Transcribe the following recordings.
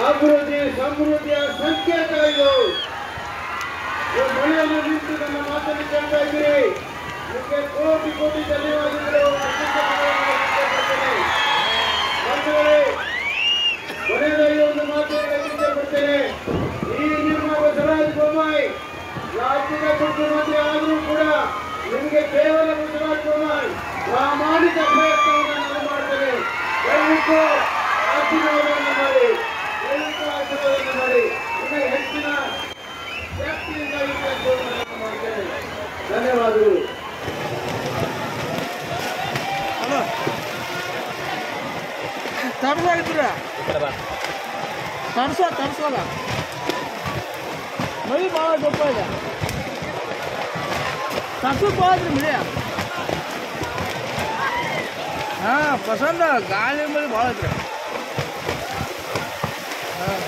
ಅಭಿವೃದ್ಧಿ ಸಮೃದ್ಧಿಯ ಸಂಕೇತ ಇದು. ಮಳೆಯನ್ನು ನಿಂತು ನನ್ನ ಮಾತನ್ನು ಕೇಳ್ತಾ ಇದ್ದೀರಿ. ನಿಮಗೆ ಕೋಟಿ ಕೋಟಿ ಧನ್ಯವಾದಗಳು. ಕೊನೆಯಲ್ಲಿ ಒಂದು ಮಾತು ಇಷ್ಟಪಡ್ತೇನೆ. ಈ ನಿಮ್ಮ ಬಸವರಾಜ ಬೊಮ್ಮಾಯಿ ರಾಜ್ಯದ ಮುಖ್ಯಮಂತ್ರಿ ಆದರೂ ಕೂಡ ನಿಮಗೆ ಕೇವಲ ಬಸವರಾಜ ಬೊಮ್ಮಾಯಿ ಪ್ರಾಮಾಣಿಕ ಪ್ರಯತ್ನವನ್ನು ನಾನು ಮಾಡ್ತೇನೆ. ದಯವಿಟ್ಟು ಆಶೀರ್ವಾದವನ್ನು ಮಾಡಿ, ಇನ್ನು ಹೆಚ್ಚಿನ ಶಕ್ತಿಯಿಂದ ಈ ಕೆಲಸವನ್ನು ಮಾಡ್ತೇನೆ. ಧನ್ಯವಾದಗಳು. ತರ್ಸೋಲ್ಲ ಮಳಿ ಭಾಳ ದಪ್ಪ ಇದೆ. ತರ್ಸಕ್ಕೆ ಹೋದ್ರಿ ಮಳಿ. ಹಾಂ ಪಸಂದ ಗಾಳಿ ಮಳಿ ಭಾಳ ಐತ್ರಿ. ಹಾಂ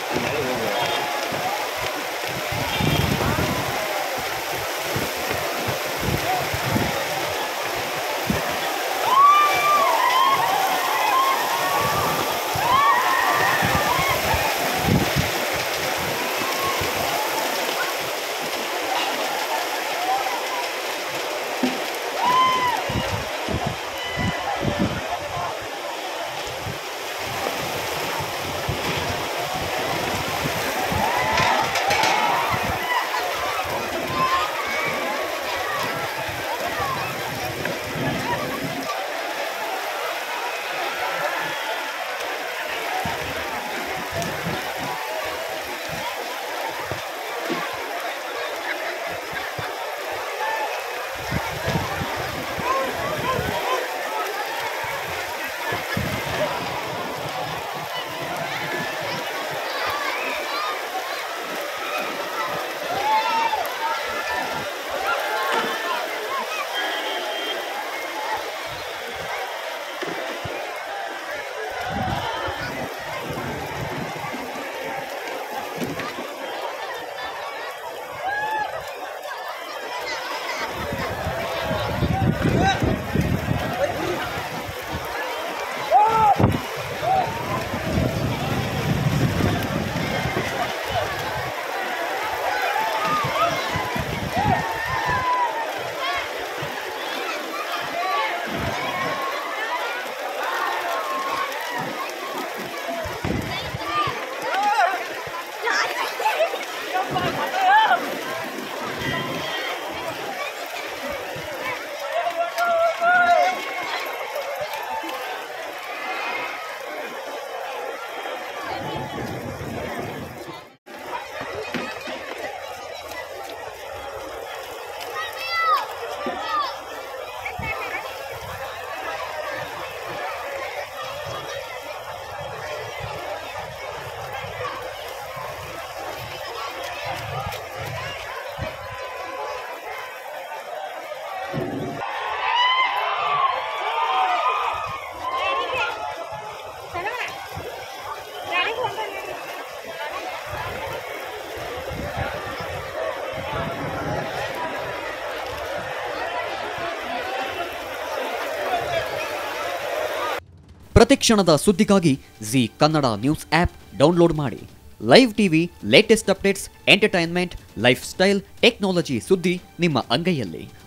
ಪ್ರತಿಕ್ಷಣದ ಸುದ್ದಿಗಾಗಿ Zee Kannada news app download ಮಾಡಿ. Live TV, latest updates, entertainment, lifestyle, technology ಸುದ್ದಿ ನಿಮ್ಮ ಅಂಗೈಯಲ್ಲಿ.